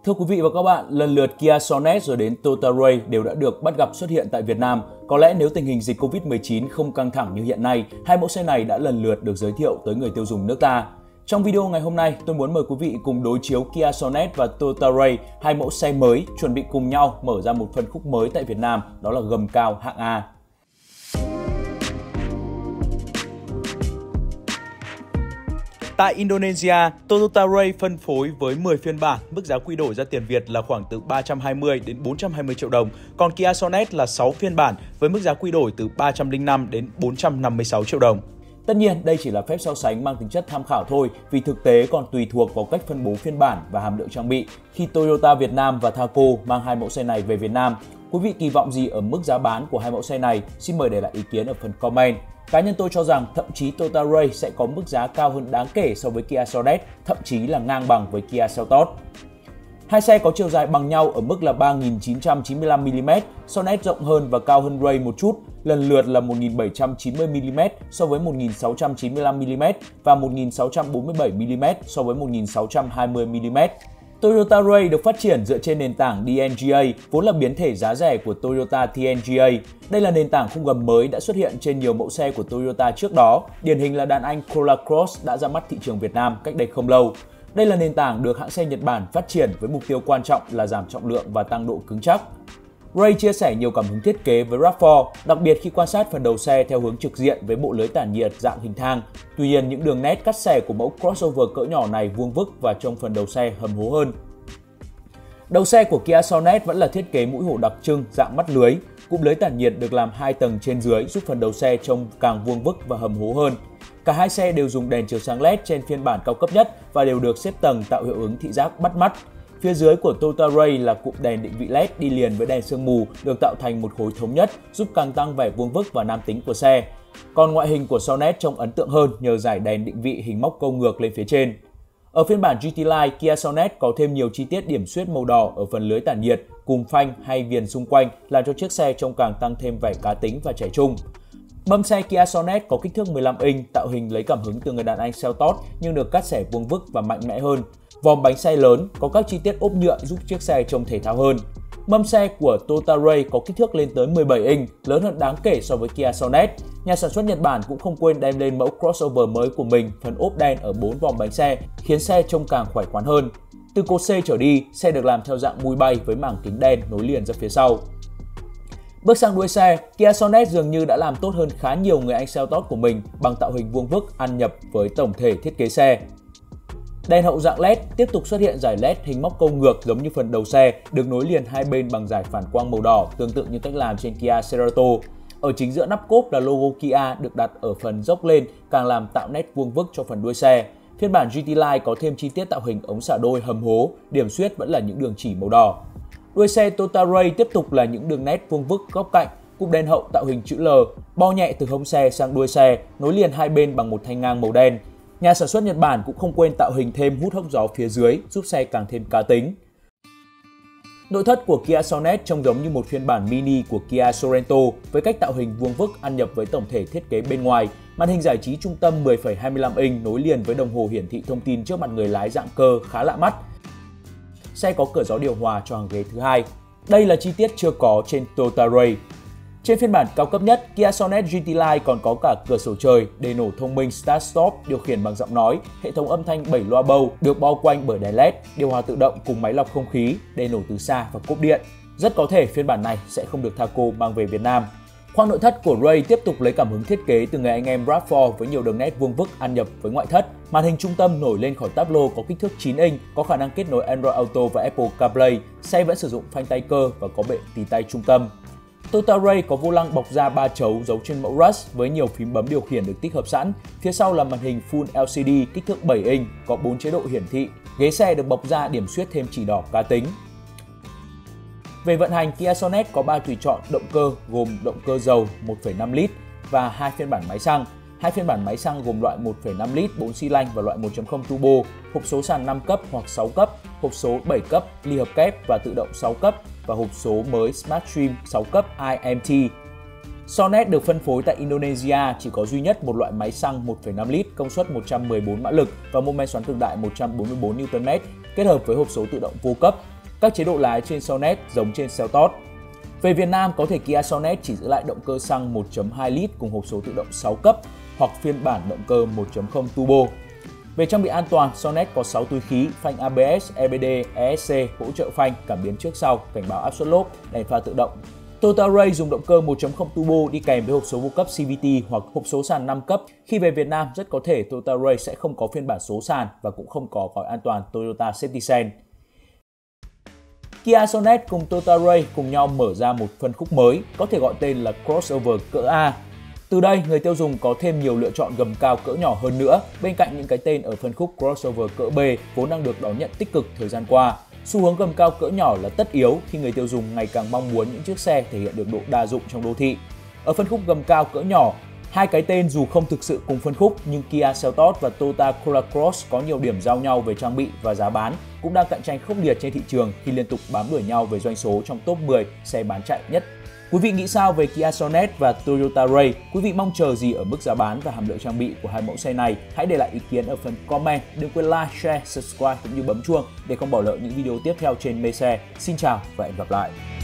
Thưa quý vị và các bạn, lần lượt Kia Sonet rồi đến Toyota Ray đều đã được bắt gặp xuất hiện tại Việt Nam. Có lẽ nếu tình hình dịch Covid-19 không căng thẳng như hiện nay, hai mẫu xe này đã lần lượt được giới thiệu tới người tiêu dùng nước ta. Trong video ngày hôm nay, tôi muốn mời quý vị cùng đối chiếu Kia Sonet và Toyota Ray, hai mẫu xe mới chuẩn bị cùng nhau mở ra một phân khúc mới tại Việt Nam, đó là gầm cao hạng A. Tại Indonesia, Toyota Ray phân phối với 10 phiên bản, mức giá quy đổi ra tiền Việt là khoảng từ 320 đến 420 triệu đồng, còn Kia Sonet là 6 phiên bản với mức giá quy đổi từ 305 đến 456 triệu đồng. Tất nhiên, đây chỉ là phép so sánh mang tính chất tham khảo thôi, vì thực tế còn tùy thuộc vào cách phân bố phiên bản và hàm lượng trang bị. Khi Toyota Việt Nam và Thaco mang hai mẫu xe này về Việt Nam, quý vị kỳ vọng gì ở mức giá bán của hai mẫu xe này? Xin mời để lại ý kiến ở phần comment. Cá nhân tôi cho rằng thậm chí Toyota Ray sẽ có mức giá cao hơn đáng kể so với Kia Sonet, thậm chí là ngang bằng với Kia Seltos. Hai xe có chiều dài bằng nhau ở mức là 3.995mm, Sonet rộng hơn và cao hơn Ray một chút, lần lượt là 1.790mm so với 1.695mm và 1.647mm so với 1.620mm. Toyota Ray được phát triển dựa trên nền tảng DNGA, vốn là biến thể giá rẻ của Toyota TNGA. Đây là nền tảng khung gầm mới đã xuất hiện trên nhiều mẫu xe của Toyota trước đó, điển hình là đàn anh Corolla Cross đã ra mắt thị trường Việt Nam cách đây không lâu. Đây là nền tảng được hãng xe Nhật Bản phát triển với mục tiêu quan trọng là giảm trọng lượng và tăng độ cứng chắc. Ray chia sẻ nhiều cảm hứng thiết kế với RAV4, đặc biệt khi quan sát phần đầu xe theo hướng trực diện với bộ lưới tản nhiệt dạng hình thang. Tuy nhiên, những đường nét cắt xẻ của mẫu crossover cỡ nhỏ này vuông vức và trông phần đầu xe hầm hố hơn. Đầu xe của Kia Sonet vẫn là thiết kế mũi hổ đặc trưng dạng mắt lưới. Cụm lưới tản nhiệt được làm 2 tầng trên dưới giúp phần đầu xe trông càng vuông vức và hầm hố hơn. Cả hai xe đều dùng đèn chiếu sáng LED trên phiên bản cao cấp nhất và đều được xếp tầng tạo hiệu ứng thị giác bắt mắt. Phía dưới của Toyota Ray là cụm đèn định vị LED đi liền với đèn sương mù được tạo thành một khối thống nhất, giúp càng tăng vẻ vuông vức và nam tính của xe. Còn ngoại hình của Sonet trông ấn tượng hơn nhờ dải đèn định vị hình móc câu ngược lên phía trên. Ở phiên bản GT Line, Kia Sonet có thêm nhiều chi tiết điểm xuyết màu đỏ ở phần lưới tản nhiệt, cùm phanh hay viền xung quanh làm cho chiếc xe trông càng tăng thêm vẻ cá tính và trẻ trung. Mâm xe Kia Sonet có kích thước 15 inch, tạo hình lấy cảm hứng từ người đàn anh Seltos nhưng được cắt xẻ vuông vức và mạnh mẽ hơn. Vòm bánh xe lớn có các chi tiết ốp nhựa giúp chiếc xe trông thể thao hơn. Mâm xe của Toyota Ray có kích thước lên tới 17 inch, lớn hơn đáng kể so với Kia Sonet. Nhà sản xuất Nhật Bản cũng không quên đem lên mẫu crossover mới của mình, phần ốp đen ở 4 vòm bánh xe, khiến xe trông càng khỏe khoắn hơn. Từ cột C trở đi, xe được làm theo dạng mui bay với mảng kính đen nối liền ra phía sau. Bước sang đuôi xe, Kia Sonet dường như đã làm tốt hơn khá nhiều người anh Seltos của mình bằng tạo hình vuông vức ăn nhập với tổng thể thiết kế xe. Đèn hậu dạng LED tiếp tục xuất hiện dải LED hình móc câu ngược giống như phần đầu xe, được nối liền hai bên bằng dải phản quang màu đỏ tương tự như cách làm trên Kia Cerato. Ở chính giữa nắp cốp là logo Kia được đặt ở phần dốc lên, càng làm tạo nét vuông vức cho phần đuôi xe. Phiên bản GT Line có thêm chi tiết tạo hình ống xả đôi hầm hố, điểm xuyết vẫn là những đường chỉ màu đỏ. Đuôi xe Toyota Ray tiếp tục là những đường nét vuông vức góc cạnh, cụm đèn hậu tạo hình chữ L, bo nhẹ từ hông xe sang đuôi xe, nối liền hai bên bằng một thanh ngang màu đen. Nhà sản xuất Nhật Bản cũng không quên tạo hình thêm hút hốc gió phía dưới, giúp xe càng thêm cá tính. Nội thất của Kia Sonet trông giống như một phiên bản mini của Kia Sorento với cách tạo hình vuông vức ăn nhập với tổng thể thiết kế bên ngoài. Màn hình giải trí trung tâm 10,25 inch nối liền với đồng hồ hiển thị thông tin trước mặt người lái dạng cơ khá lạ mắt. Xe có cửa gió điều hòa cho hàng ghế thứ hai. Đây là chi tiết chưa có trên Toyota Ray. Trên phiên bản cao cấp nhất, Kia Sonet GT Line còn có cả cửa sổ trời, đề nổ thông minh Start Stop điều khiển bằng giọng nói, hệ thống âm thanh 7 loa bầu được bao quanh bởi đèn LED, điều hòa tự động cùng máy lọc không khí, đề nổ từ xa và cốp điện. Rất có thể phiên bản này sẽ không được Thaco mang về Việt Nam. Khoang nội thất của Ray tiếp tục lấy cảm hứng thiết kế từ người anh em RAV4 với nhiều đường nét vuông vức ăn nhập với ngoại thất. Màn hình trung tâm nổi lên khỏi táp lô có kích thước 9 inch, có khả năng kết nối Android Auto và Apple CarPlay. Xe vẫn sử dụng phanh tay cơ và có bệ tì tay trung tâm. Toyota Ray có vô lăng bọc da 3 chấu giấu trên mẫu Rush với nhiều phím bấm điều khiển được tích hợp sẵn. Phía sau là màn hình Full LCD kích thước 7 inch, có 4 chế độ hiển thị. Ghế xe được bọc da điểm xuyết thêm chỉ đỏ cá tính. Về vận hành, Kia Sonet có 3 tùy chọn động cơ gồm động cơ dầu 1,5 lít và 2 phiên bản máy xăng. Hai phiên bản máy xăng gồm loại 1,5 lít 4 xi lanh và loại 1.0 turbo, hộp số sàn 5 cấp hoặc 6 cấp, hộp số 7 cấp, ly hợp kép và tự động 6 cấp và hộp số mới SmartStream 6 cấp IMT. Sonet được phân phối tại Indonesia chỉ có duy nhất một loại máy xăng 1,5 lít công suất 114 mã lực và mô men xoắn cực đại 144 Nm kết hợp với hộp số tự động vô cấp. Các chế độ lái trên Sonet giống trên Seltos. Về Việt Nam, có thể Kia Sonet chỉ giữ lại động cơ xăng 1.2 lít cùng hộp số tự động 6 cấp hoặc phiên bản động cơ 1.0 turbo. Về trang bị an toàn, Sonet có 6 túi khí, phanh ABS, EBD, ESC, hỗ trợ phanh, cảm biến trước sau, cảnh báo áp suất lốp, đèn pha tự động. Toyota Ray dùng động cơ 1.0 turbo đi kèm với hộp số vô cấp CVT hoặc hộp số sàn 5 cấp. Khi về Việt Nam, rất có thể Toyota Ray sẽ không có phiên bản số sàn và cũng không có gói an toàn Toyota Safety Sense. Kia Sonet cùng Toyota Ray cùng nhau mở ra một phân khúc mới, có thể gọi tên là crossover cỡ A. Từ đây, người tiêu dùng có thêm nhiều lựa chọn gầm cao cỡ nhỏ hơn nữa, bên cạnh những cái tên ở phân khúc crossover cỡ B vốn đang được đón nhận tích cực thời gian qua. Xu hướng gầm cao cỡ nhỏ là tất yếu khi người tiêu dùng ngày càng mong muốn những chiếc xe thể hiện được độ đa dụng trong đô thị. Ở phân khúc gầm cao cỡ nhỏ, hai cái tên dù không thực sự cùng phân khúc nhưng Kia Seltos và Toyota Corolla Cross có nhiều điểm giao nhau về trang bị và giá bán, cũng đang cạnh tranh khốc liệt trên thị trường khi liên tục bám đuổi nhau về doanh số trong top 10 xe bán chạy nhất. Quý vị nghĩ sao về Kia Sonet và Toyota Ray? Quý vị mong chờ gì ở mức giá bán và hàm lượng trang bị của hai mẫu xe này? Hãy để lại ý kiến ở phần comment. Đừng quên like, share, subscribe cũng như bấm chuông để không bỏ lỡ những video tiếp theo trên Mê Xe. Xin chào và hẹn gặp lại!